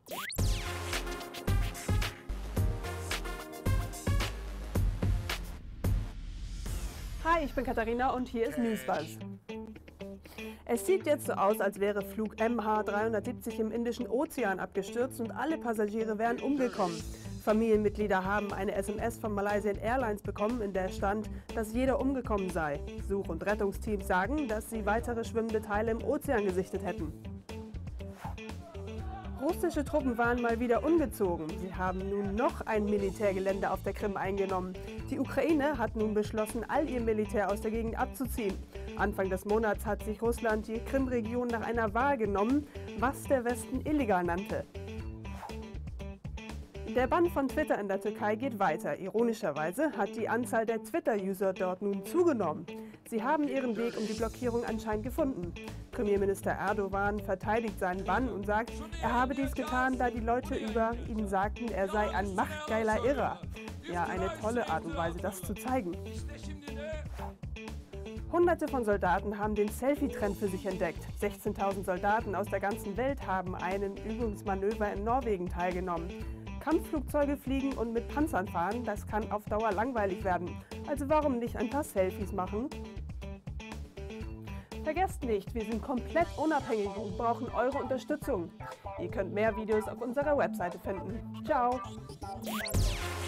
Hi, ich bin Katharina und hier ist Newsbuzz. Es sieht jetzt so aus, als wäre Flug MH370 im Indischen Ozean abgestürzt und alle Passagiere wären umgekommen. Familienmitglieder haben eine SMS von Malaysian Airlines bekommen, in der stand, dass jeder umgekommen sei. Such- und Rettungsteams sagen, dass sie weitere schwimmende Teile im Ozean gesichtet hätten. Russische Truppen waren mal wieder umgezogen. Sie haben nun noch ein Militärgelände auf der Krim eingenommen. Die Ukraine hat nun beschlossen, all ihr Militär aus der Gegend abzuziehen. Anfang des Monats hat sich Russland die Krim-Region nach einer Wahl genommen, was der Westen illegal nannte. Der Bann von Twitter in der Türkei geht weiter. Ironischerweise hat die Anzahl der Twitter-User dort nun zugenommen. Sie haben ihren Weg um die Blockierung anscheinend gefunden. Premierminister Erdogan verteidigt seinen Bann und sagt, er habe dies getan, da die Leute über ihn sagten, er sei ein machtgeiler Irrer. Ja, eine tolle Art und Weise, das zu zeigen. Hunderte von Soldaten haben den Selfie-Trend für sich entdeckt. 16.000 Soldaten aus der ganzen Welt haben einen Übungsmanöver in Norwegen teilgenommen. Kampfflugzeuge fliegen und mit Panzern fahren, das kann auf Dauer langweilig werden. Also warum nicht ein paar Selfies machen? Vergesst nicht, wir sind komplett unabhängig und brauchen eure Unterstützung. Ihr könnt mehr Videos auf unserer Webseite finden. Ciao!